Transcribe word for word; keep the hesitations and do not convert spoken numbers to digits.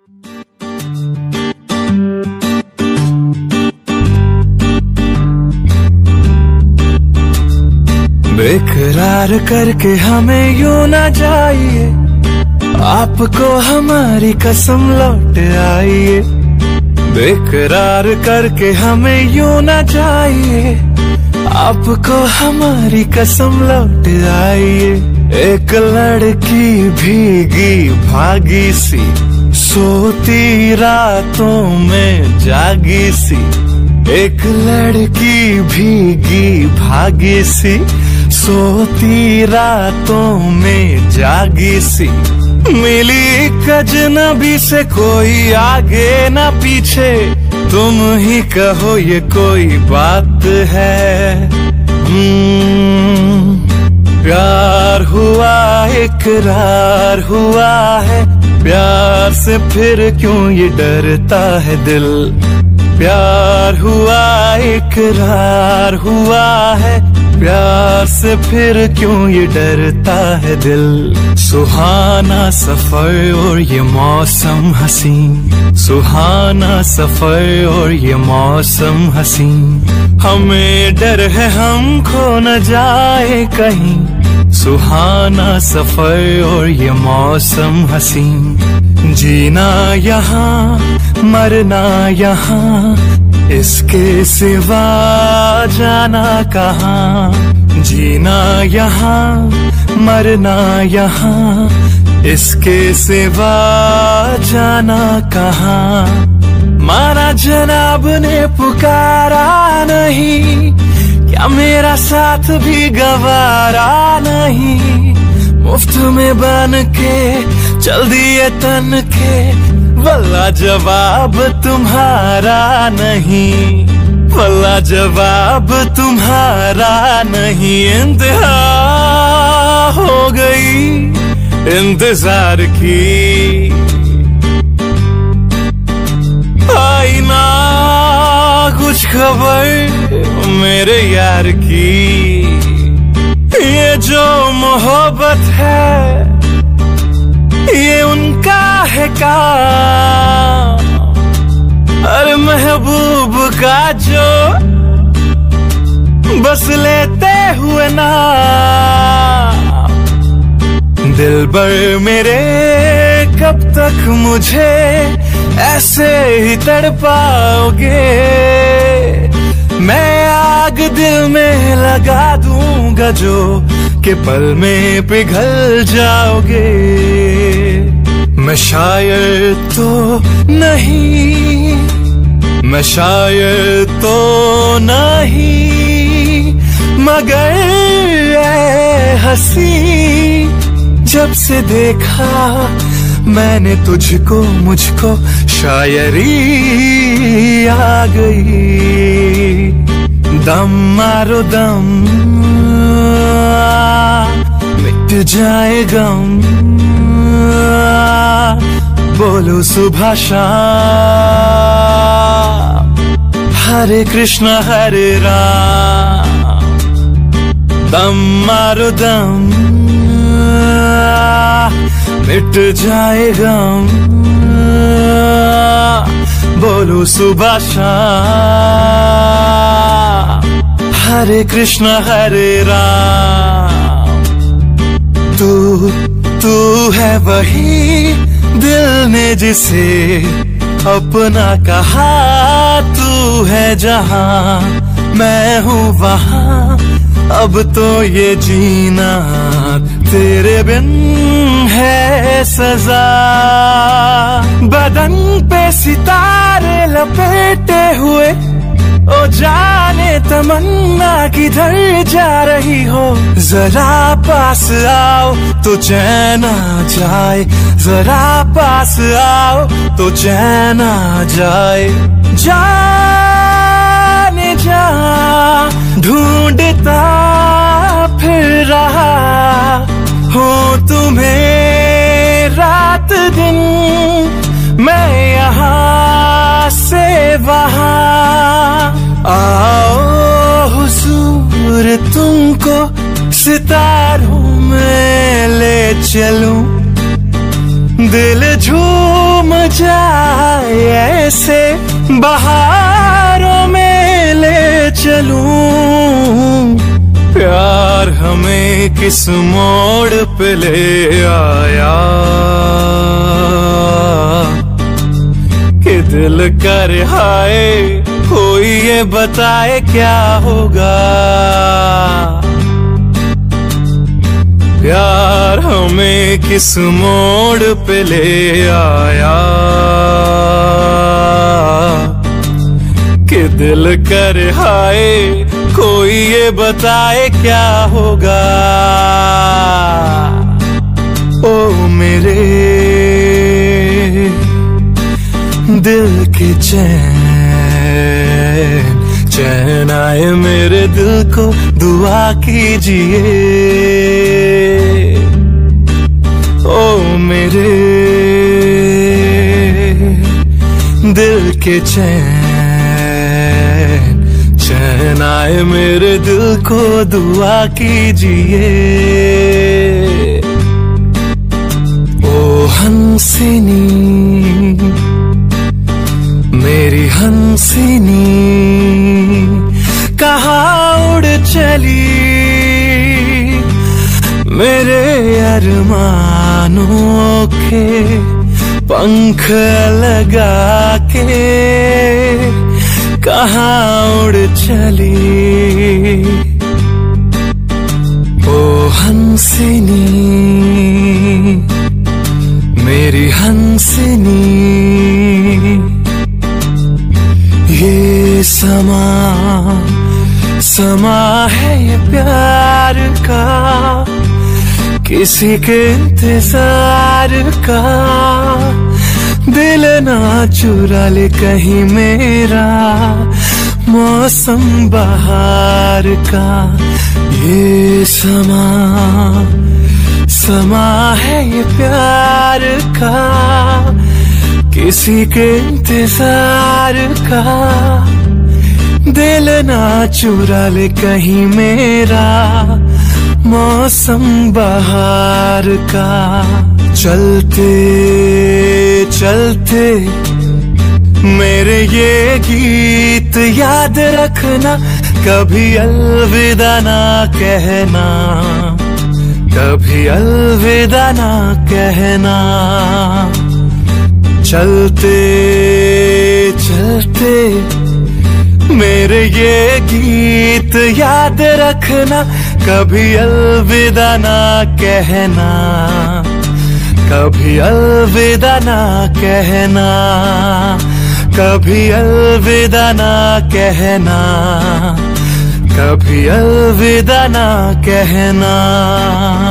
बेकरार करके हमें यूं ना जाइए, आपको हमारी कसम लौट आइए। बेकरार करके हमें यूं ना जाइए, आपको हमारी कसम लौट आइए। एक लड़की भीगी भागी सी, सोती रातों में जागी सी। एक लड़की भीगी भागी सी, सोती रातों में जागी सी। मिली एक अजनबी से, कोई आगे ना पीछे, तुम ही कहो ये कोई बात है। प्यार हुआ इकरार हुआ है, प्यार से फिर क्यों ये डरता है दिल। प्यार हुआ इकरार हुआ है, प्यार से फिर क्यों ये डरता है दिल। सुहाना सफर और ये मौसम हसीन, सुहाना सफर और ये मौसम हसीन। हमें डर है हम खो न जाए कहीं, सुहाना सफर और ये मौसम हसीन। जीना यहाँ मरना यहाँ, इसके सिवा जाना कहाँ। जीना यहाँ मरना यहाँ, इसके सिवा जाना कहाँ। माना जनाब ने पुकारा नहीं, क्या मेरा साथ भी गवारा नहीं। मुफ्त में बन के चल दिए तन के, वल्ला जवाब तुम्हारा नहीं, वल्ला जवाब तुम्हारा नहीं। इंतहा हो गई इंतजार की, आई ना कुछ खबर मेरे यार की। ये जो मोहब्बत है ये उनका है काम, अरे महबूब का जो बस लेते हुए ना। दिलबर मेरे कब तक मुझे ऐसे ही तड़पाओगे। मैं आग दिल में लगा दूंगा जो, कि पल में पिघल जाओगे। मैं शायर तो नहीं, मैं शायर तो नहीं, मगर ऐ हंसी जब से देखा मैंने तुझको, मुझको शायरी आ गई। दम मारो दम, मिट जाए गम, बोलो सुबह शाम, हरे कृष्णा हरे राम। दम मारो दम, मिट जाए गम, बोलो सुबह शाम, हरे कृष्णा हरे राम। तू तू है वही दिल ने जिसे अपना कहा, तू है जहां मैं हूँ वहां। अब तो ये जीना तेरे बिन है सजा। बदन पे सितारे लपेटे हुए, ओ जाने तमन्ना किधर जा रही हो। जरा पास आओ तो चैन आ जाए, जरा पास आओ तो चैन आ जाए। जाने जा ढूंढता फिर रहा हूँ तुम्हें रात दिन, मैं यहाँ से वहाँ। आओ हुजूर तुमको सितारों में ले चलूं, दिल झूम थम जाए ऐसे बहारों में ले चलूं। प्यार हमें किस मोड़ पे ले आया कि दिल कर हाय कोई ये बताए क्या होगा। प्यार हमें किस मोड़ पे ले आया कि दिल कर हाय कोई ये बताए क्या होगा। ओ मेरे दिल के चैन चैन आए मेरे दिल को दुआ कीजिए। ओ मेरे दिल के चैन चैन आए मेरे दिल को दुआ कीजिए। ओ हंसिनी मेरी हंसिनी कहाँ उड़ चली मेरे अरमानों के पंख लगा के कहाँ उड़ चली। ओ हंसिनी मेरी हंसिनी ये समा समा है ये प्यार का किसी के इंतजार का। दिल ना चुरा ले कहीं मेरा मौसम बहार का। ये समा समा है ये प्यार का किसी के इंतजार का। दिल ना चुरा ले कहीं मेरा मौसम बहार का। चलते चलते मेरे ये गीत याद रखना कभी अलविदा ना कहना कभी अलविदा ना कहना। चलते चलते मेरे ये गीत याद रखना कभी अलविदा ना कहना कभी अलविदा ना कहना कभी अलविदा ना कहना कभी अलविदा ना कहना।